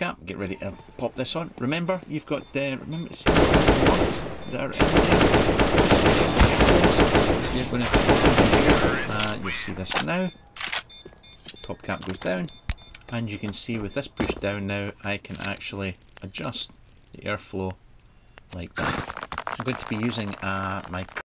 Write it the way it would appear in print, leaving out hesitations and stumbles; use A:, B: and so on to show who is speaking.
A: cap, get ready to pop this on. Remember, you've got remember to see the ones that are in there. You're going to you'll see this now. Top cap goes down, and you can see with this push down now, I can actually adjust the airflow like that. I'm going to be using my